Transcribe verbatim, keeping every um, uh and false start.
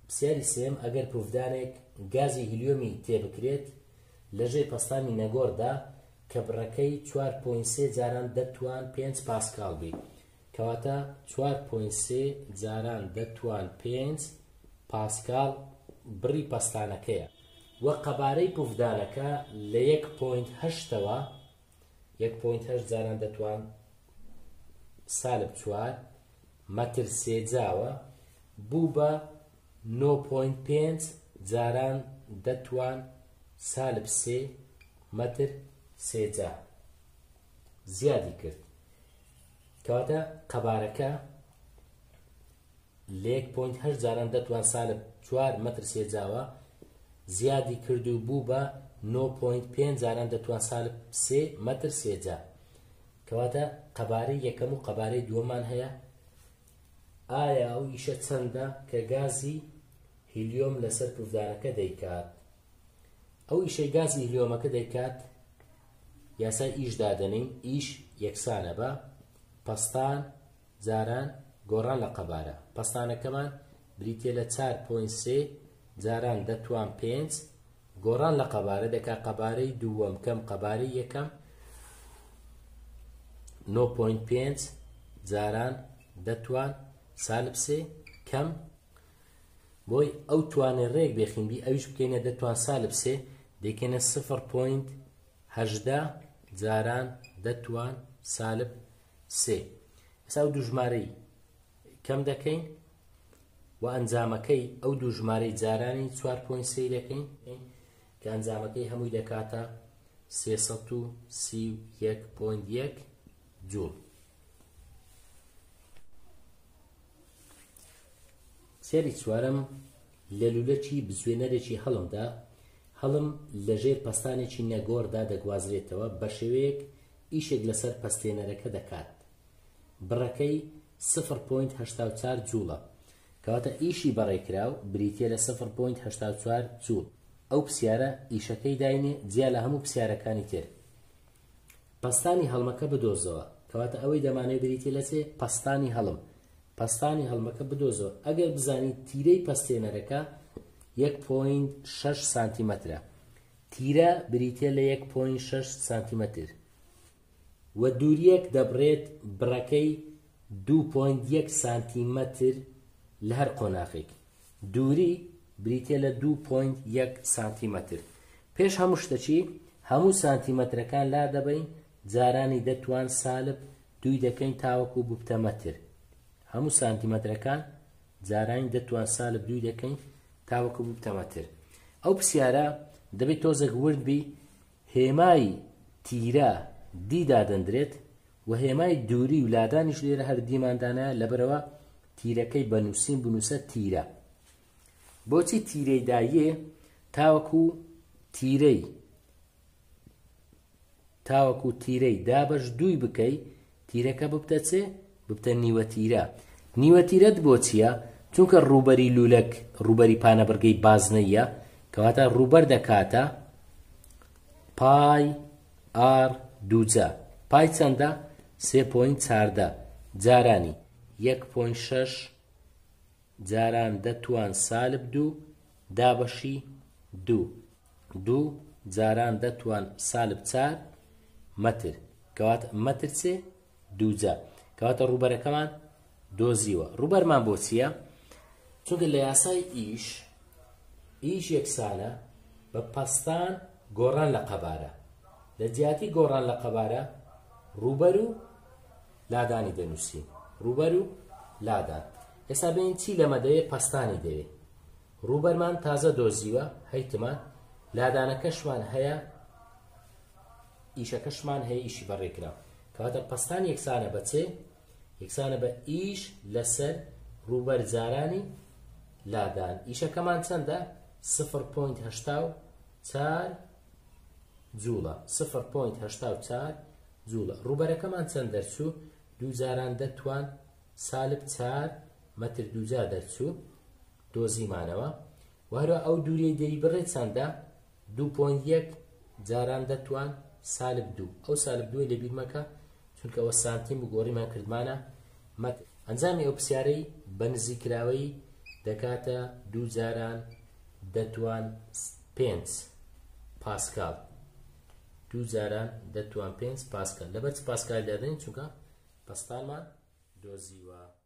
پرسیاری سێم ئەگەر پروفدانێک گازی هیلیۆمی تێبکرێت لەژێر پەستانی نەگۆڕدا کە بڕەکەی چوار پۆینت سێ جاران دەتوان پێنج پاسکال بی، کەواتە چوار پۆینت سێ جاران دەتوان پێنج پاسکال بڕی پەستانەکەیە، وە قەبارەی پروفدانەکە لە یەک پۆینت هەشتەوە یەک پۆینت هەشت جاران دەتوان سالب چوار مەتر سێجاوە بوو بە نۆ پۆینت پێنج جاران دەتوان سالب سێ مەتر سێجا زیادی کرد، کەواتە قەبارەکە لە یەک پۆینت هەشت جاران دەتوان سالب چوار مەتر سێجاوە زیادی کرد و بوو بە نۆ پۆینت پێنج جاران دەتوان سالب سێ مەتر سێجا، کەواتە قەبارەی یەکەم و قەبارەی دووەمان هەیە. ئایا ئەو ئیشە چەندە کە گازی هیلیۆم لەسەر پروفدانەکە دەیکات؟ ئەو ئیشەی گازی هیلیۆمەکە دەیکات یاسای ئیش دادەنین، ئیش یەکسانە بە پەستان جاران گۆڕان لە قەبارە. پەستانەکەمان بریتێ لە چوار پۆینت سێ جاران دەتوان پێنج گۆڕان لە قەبارە دەکا قەبارەی دووەم کەم قەبارەی یەکەم نۆ پۆینت پێنج جاران دەتوان سالب سێ کەم بۆی ئەو توانێ ڕێک بێخینبی ئەویش بکەینە دەتوان سالب سێ دەکەنە سفر پۆینت هەژدە جاران دەتوان سالب سێ. ئێستا ئەو دوو ژمارەی کەم دەکەین و ئەنجامەکەی ئەو دوو ژمارەی جارانی چوار پۆینت سێ دەکەین کە ئەنجامەکەی هەمووی دەکاتە سێسەد و سی و یەک پۆینت یەک جوڵ. سێری چوارەم لە لولەکی بزوێنەرێکی هەڵمدا هەڵم لەژێر پەستانێکی نەگۆڕدا دەگوازرێتەوە بە شێوەیەک ئیشێک لەسەر پەستێنەرەکە دەکات. بڕەکەی سفر پۆینت هەشتا و چوار جوڵە، کەواتە ئیشی بەڕێکراو بریتێ لە سفر پۆینت هەشتا و چوار جوڵ. ئەو پرسیارە ئیشەکەی داینێ جیا لە هەموو پرسیارەکانی تر. پەستانی هەڵمەکە بدۆزەوە، کەواتە ئەوەی دەمانێت بریتێ لە چێ پەستانی هەڵم. پەستانی هەڵمەکە بدۆزەوە. ئەگەر بزانیت تیرەی پەستێنەرەکە یەک پۆینت شەش سانتیمەترە، تیرە بریتێ لە یەک پۆینت شەش سانتیمەتر و دووریەک دەبڕێت بڕەکەی دوو پۆینت یەک سانتیمەتر لە هەر قۆناغێک، دووری بریتێ لە دوو پۆینت یەک سانتیمەتر. پێش هەموو شتەچی هەموو سانتیمەترەکان لا دەبین جارانی دەتوان سالب دوی دەکەین تاوەکو بووبتە مەتر. هەموو سانتیمەترەکان جارانی دەتوان سالب دوی دەکەین تاوەکو بووبتە مەتر. ئەو پرسیارە دەبێت تۆزێک ورد بی هێمای تیرە دیدا دەندرێت و هێمای دووری و لادانیش لێرە هەر دیماندانە لەبەرەوە تیرەکەی بەنووسین بنووسە تیرە. بۆچی تیرەی دایێ تاوەکو تیرەی تاوەکو تیرەی دابەش دووی بکەی تیرەکە ببتە چێ؟ ببتە نیوە تیرە. نیوە تیرەت بۆ چییە؟ چونکە ڕوبەری لولەک ڕوبەری پانەبرگەی بازنەیە، کەواتە ڕوبەر دەکاتە پای ئار دووجا. پای چەندە؟ سێ پۆینت چاردە جارانی یەک پۆینت شەش جاران دەتوان سالب دوو دابەشی دوو دوو جاران دەتوان سالب چار مەتر، کەواتە مەتر چێ؟ دووجا. کەواتە ڕوبەرەکەمان دۆزیوە. ڕوبەرمان بۆ چییە؟ چونکە لە یاسای ئیش ئیش یەکسانە بە پەستان گۆڕان لە قەبارە. لە جیاتی گۆڕان لە قەبارە ڕوبەر و لادانی دەنووسین، ڕوبەر و لادان. ئێستا بین چی لەمە دەوێت؟ پەستانی دەوێت. ڕوبەرمان تازە دۆزیوە هەیتمان، لادانەکەشمان هەیە، ئیشەکەشمان هەیە، ئیشی بەڕێکراوە. کەواتە پەستان یەکسانە بە چێ؟ یەکسانە بە ئیش لەسەر ڕوبەر جارانی لادان. ئیشەکەمان چەندە؟ سفر پۆینت هەشتا و چار جوڵە. سفر پۆینت هەشتا و چار جوڵە. ڕوبەرەکەمان چەند دەرچوو؟ دوو جاران دەتوان سالب چار مەتر دووجا دەرچوو دۆزیمانەوە. وهروە ئەو دووریەی دەی بڕێت چەندە؟ دوو پۆینت یەک جاران دەتوان سالب دوو. ئەو سالب دووی لەبیر مەکە چونکە ئەوە سانتیم و گۆڕیمان کردمانە مەتر. ئەنجامی ئەو پرسیارەی بە نزیکراوەی دەکاتە دوو جاران دەتوان پێنج پاسکال دوو جاران دەتوان پێنج پاسکال لەبەر پاسکال دەدەین چونکە پەستانمان دۆزیوە.